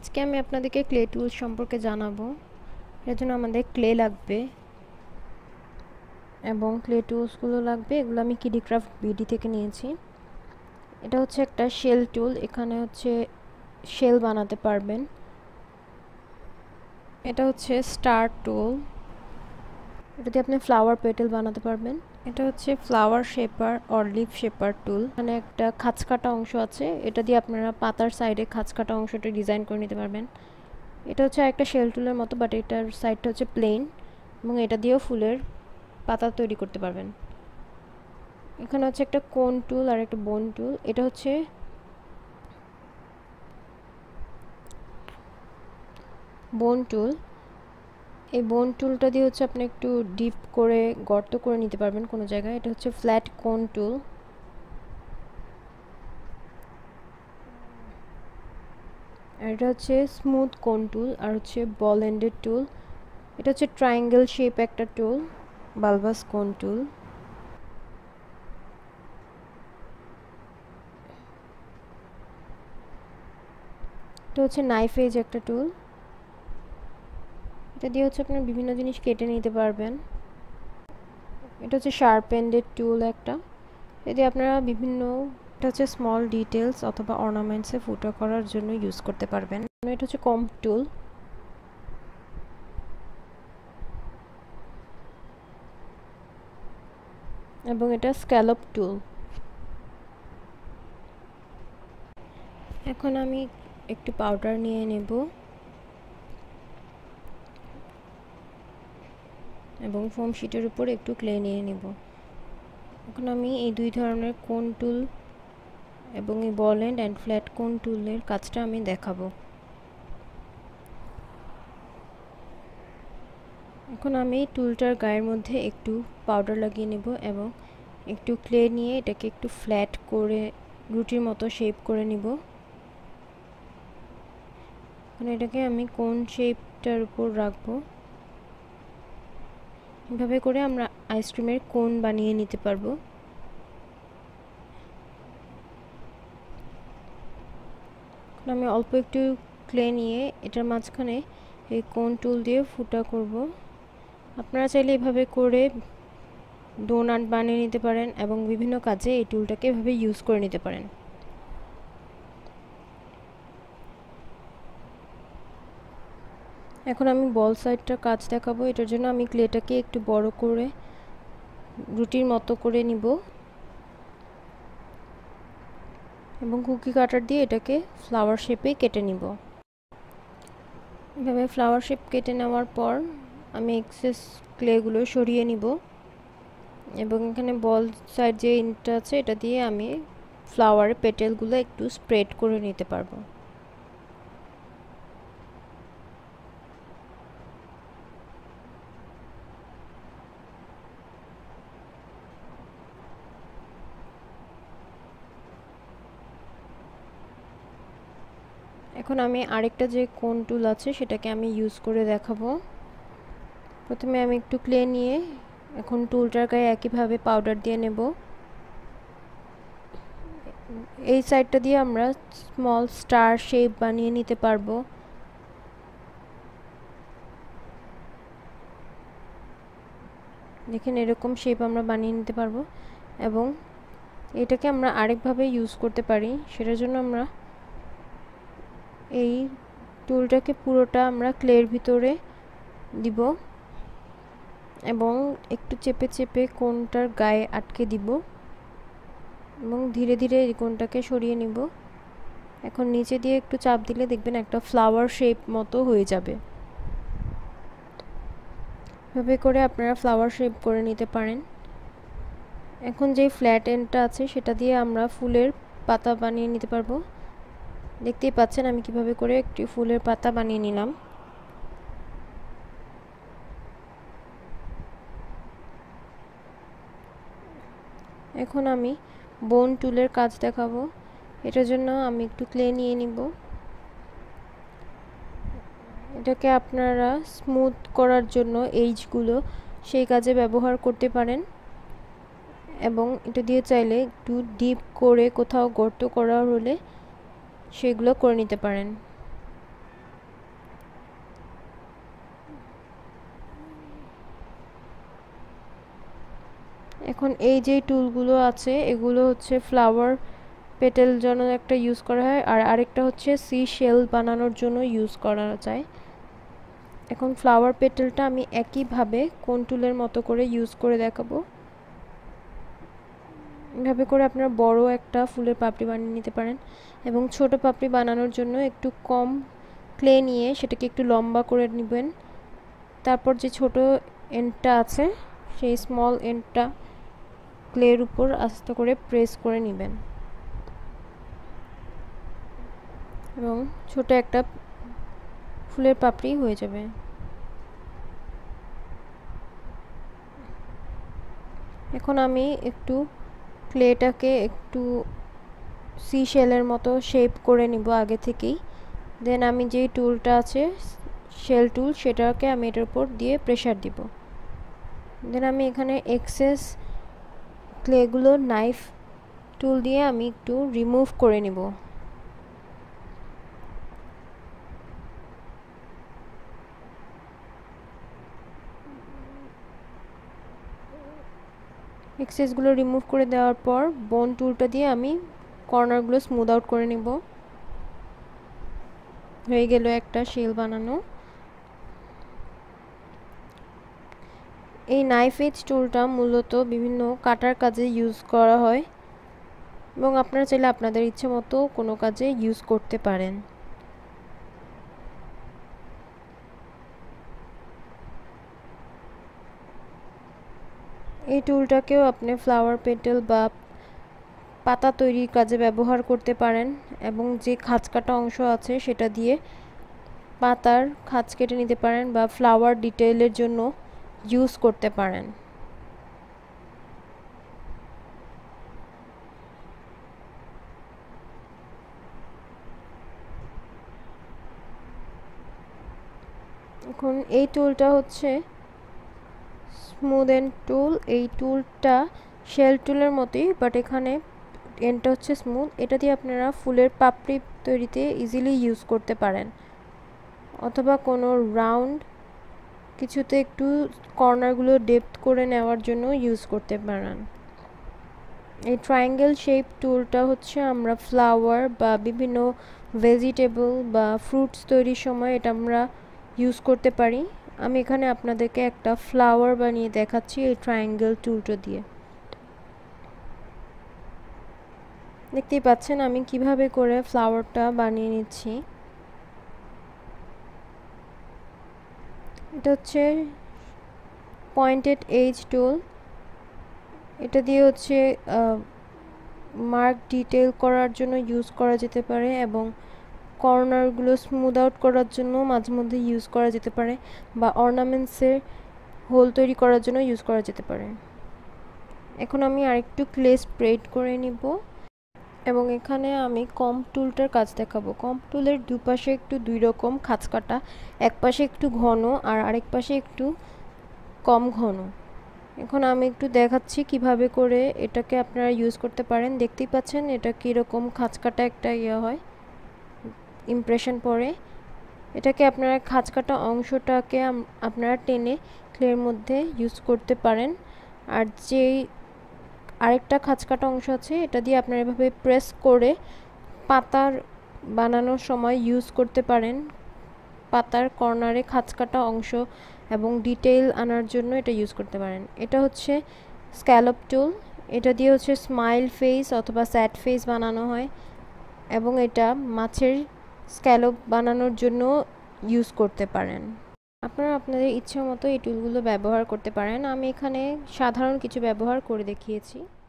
আজকে আমি আপনাদেরকে ক্লে টুলস সম্পর্কে জানাবো। এর জন্য আমাদের ক্লে লাগবে এবং ক্লে টুলসগুলো লাগবে, এগুলো আমি কিডি ক্রাফট বিডি থেকে নিয়েছি। এটা হচ্ছে একটা শেল টুল, এখানে হচ্ছে শেল বানাতে পারবেন। এটা হচ্ছে স্টার টুল, এটা দিয়ে আপনি ফ্লাওয়ার পেটেল বানাতে পারবেন। এটা হচ্ছে flower shaper or leaf shaper tool, এখানে একটা খাঁচকাটা অংশ আছে, এটা দিয়ে আপনারা পাতার সাইডে খাঁচকাটা অংশটা ডিজাইন করে নিতে পারবেন। এটা হচ্ছে একটা শেল টুলের মতো, বাট এটার সাইডটা হচ্ছে প্লেন এবং এটা দিয়েও ফুলের পাতা তৈরি করতে পারবেন। এখানে হচ্ছে একটা কোন টুল আর একটা বোন টুল। এটা হচ্ছে বোন টুল, এই বোন টুলটা দিয়ে হচ্ছে আপনি একটু ডিপ করে গর্ত করে নিতে পারবেন কোনো জায়গায়। এটা হচ্ছে ফ্ল্যাট কোন টুল। আর এটা হচ্ছে স্মুথ কোন টুল আর হচ্ছে বল এন্ডেড টুল। এটা হচ্ছে ট্রায়াঙ্গেল শেপ একটা টুল, বালবাস কোন টুল। এটা হচ্ছে নাইফ এজ একটা টুল, এটা দিয়ে হচ্ছে আপনার বিভিন্ন জিনিস কেটে নিতে পারবেন। এটা হচ্ছে শার্প এন্ডেড টুল একটা, এটি আপনারা বিভিন্ন, এটা হচ্ছে স্মল ডিটেলস অথবা অর্নামেন্টসে ফুটো করার জন্য ইউজ করতে পারবেন। এটা হচ্ছে কম্ব টুল, এবং এটা স্ক্যালপ টুল। এখন আমি একটু পাউডার নিয়ে নেব এবং ফোম শিটের উপর একটু ক্লে নিয়ে নেব। এখন আমি এই দুই ধরনের কোন টুল এবং এই বল এন্ড অ্যান্ড ফ্ল্যাট কোন টুলের কাজটা আমি দেখাবো। এখন আমি টুলটার গায়ের মধ্যে একটু পাউডার লাগিয়ে নেব এবং একটু ক্লে নিয়ে এটাকে একটু ফ্ল্যাট করে রুটির মতো শেপ করে নিব। এখন এটাকে আমি কোন শেপটার উপর রাখবো, এভাবে করে আমরা আইসক্রিমের কোন বানিয়ে নিতে পারবো। আমি অল্প একটু ক্লে নিয়ে এটার মাঝখানে এই কোন টুল দিয়ে ফুটা করব। আপনারা চাইলে এভাবে করে ডোনাট বানিয়ে নিতে পারেন এবং বিভিন্ন কাজে এই টুলটাকে এভাবে ইউজ করে নিতে পারেন। এখন আমি বল সাইডটার কাজ দেখাবো। এটার জন্য আমি ক্লেটাকে একটু বড় করে রুটির মতো করে নিব এবং কুকি কাটার দিয়ে এটাকে ফ্লাওয়ার শেপে কেটে নিব। এভাবে ফ্লাওয়ার শেপ কেটে নেওয়ার পর আমি এক্সেস ক্লেগুলো সরিয়ে নিব এবং এখানে বল সাইড যে ইনটা আছে এটা দিয়ে আমি ফ্লাওয়ারের পেটেলগুলো একটু স্প্রেড করে নিতে পারবো। এখন আমি আরেকটা যে কোন টুল আছে সেটাকে আমি ইউজ করে দেখাবো। প্রথমে আমি একটু ক্লে নিয়ে এখন টুলটার গায়ে একইভাবে পাউডার দিয়ে নেব। এই সাইডটা দিয়ে আমরা স্মল স্টার শেপ বানিয়ে নিতে পারবো। দেখেন এরকম শেপ আমরা বানিয়ে নিতে পারবো এবং এটাকে আমরা আরেকভাবে ইউজ করতে পারি। সেটার জন্য আমরা এই টুলটাকে পুরোটা আমরা ক্লের ভিতরে দিব এবং একটু চেপে চেপে কোনটার গায়ে আটকে দিব এবং ধীরে ধীরে এই কোনটাকে সরিয়ে নিব। এখন নিচে দিয়ে একটু চাপ দিলে দেখবেন একটা ফ্লাওয়ার শেপ মতো হয়ে যাবে। এভাবে করে আপনারা ফ্লাওয়ার শেপ করে নিতে পারেন। এখন যে ফ্ল্যাট এন্ডটা আছে সেটা দিয়ে আমরা ফুলের পাতা বানিয়ে নিতে পারবো। দেখতেই পাচ্ছেন আমি কিভাবে করে একটি ফুলের পাতা বানিয়ে নিলাম। এখন আমি বোন টুলের কাজ দেখাবো। এটার জন্য আমি একটু ক্লে নিয়ে নিব। এটাকে আপনারা স্মুথ করার জন্য এইজগুলো সেই কাজে ব্যবহার করতে পারেন এবং এটা দিয়ে চাইলে একটু ডিপ করে কোথাও গর্ত করা হলে সেগুলো করে নিতে পারেন। এখন এই যে টুলগুলো আছে এগুলো হচ্ছে ফ্লাওয়ার পেটেল জন্য একটা ইউজ করা হয়, আর আরেকটা হচ্ছে সি শেল বানানোর জন্য ইউজ করা যায়। এখন ফ্লাওয়ার পেটেলটা আমি একইভাবে কোন টুলের মতো করে ইউজ করে দেখাবো। এভাবে করে আপনারা বড় একটা ফুলের পাপড়ি বানিয়ে নিতে পারেন, এবং ছোট পাপড়ি বানানোর জন্য একটু কম ক্লে নিয়ে সেটাকে একটু লম্বা করে নেবেন। তারপর যে ছোট এন্ডটা আছে সেই স্মল এন্ডটা ক্লের উপর আস্তে করে প্রেস করে নেবেন, এবং ছোট একটা ফুলের পাপড়ি হয়ে যাবে। এখন আমি একটু ক্লেটাকে একটু সি শেলের মতো শেপ করে নিব আগে থেকেই। দেন আমি যেই টুলটা আছে শেল টুল সেটাকে আমি এটার উপর দিয়ে প্রেসার দিব। দেন আমি এখানে এক্সেস ক্লেগুলো নাইফ টুল দিয়ে আমি একটু রিমুভ করে নিব। এক্সেসগুলো রিমুভ করে দেওয়ার পর বোন টুলটা দিয়ে আমি কর্নারগুলো স্মুথ আউট করে নিব। হয়ে গেল একটা শেল বানানো। এই নাইফ এজ টুলটা মূলত বিভিন্ন কাটার কাজে ইউজ করা হয়, এবং আপনারা চাইলে আপনাদের ইচ্ছে মতো কোনো কাজে ইউজ করতে পারেন। এই টুলটাকেও আপনি ফ্লাওয়ার পেটেল বা পাতা তৈরির কাজে ব্যবহার করতে পারেন, এবং যে খাঁজ কাটা অংশ আছে সেটা দিয়ে পাতার খাঁজ কেটে নিতে পারেন বা ফ্লাওয়ার ডিটেইলের জন্য ইউজ করতে পারেন। এখন এই টুলটা হচ্ছে স্মুথ এন্ড টুল। এই টুলটা শেল টুলের মতোই, বাট এখানে এন্ডটা হচ্ছে স্মুথ। এটা দিয়ে আপনারা ফুলের পাপড়ি তৈরিতে ইজিলি ইউজ করতে পারেন, অথবা কোনো রাউন্ড কিছুতে একটু কর্নারগুলো ডেপথ করে নেওয়ার জন্য ইউজ করতে পারেন। এই ট্রায়াঙ্গেল শেপ টুলটা হচ্ছে আমরা ফ্লাওয়ার বা বিভিন্ন ভেজিটেবল বা ফ্রুটস তৈরির সময় এটা আমরা ইউজ করতে পারি। আমি এখানে আপনাদেরকে একটা ফ্লাওয়ার বানিয়ে দেখাচ্ছি এই ট্রায়াঙ্গেল টুলটা দিয়ে। দেখতেই পাচ্ছেন আমি কিভাবে করে ফ্লাওয়ারটা বানিয়ে নিচ্ছি। এটা হচ্ছে পয়েন্টেড এজ টুল। এটা দিয়ে হচ্ছে মার্ক ডিটেল করার জন্য ইউজ করা যেতে পারে, এবং কর্নারগুলো স্মুথ আউট করার জন্য মাঝে মধ্যে ইউজ করা যেতে পারে, বা অর্নামেন্টসের হোল তৈরি করার জন্য ইউজ করা যেতে পারে। এখন আমি আরেকটু ক্লে স্প্রেড করে নিব, এবং এখানে আমি কম্প টুলটার কাজ দেখাবো। কম্প টুলের দুপাশে একটু দুই রকম খাঁজ কাটা, এক পাশে একটু ঘন আর আরেক পাশে একটু কম ঘন। এখন আমি একটু দেখাচ্ছি কিভাবে করে এটাকে আপনারা ইউজ করতে পারেন। দেখতেই পাচ্ছেন এটা কীরকম খাঁজ কাটা একটা হয়, ইমপ্রেশন পড়ে। এটাকে আপনারা খাঁজ কাটা অংশটাকে আপনারা টেনে ক্লের মধ্যে ইউজ করতে পারেন, আর যেই আরেকটা খাঁজ কাটা অংশ আছে এটা দিয়ে আপনারা এভাবে প্রেস করে পাতার বানানোর সময় ইউজ করতে পারেন। পাতার কর্নারে খাঁজ কাটা অংশ এবং ডিটেইল আনার জন্য এটা ইউজ করতে পারেন। এটা হচ্ছে স্ক্যালপ টুল। এটা দিয়ে হচ্ছে স্মাইল ফেস অথবা স্যাড ফেস বানানো হয়, এবং এটা মাছের স্ক্যালপ বানানোর জন্য ইউজ করতে পারেন। আপনারা আপনাদের ইচ্ছা মতো এই টুলগুলো ব্যবহার করতে পারেন। আমি এখানে সাধারণ কিছু ব্যবহার করে দেখিয়েছি।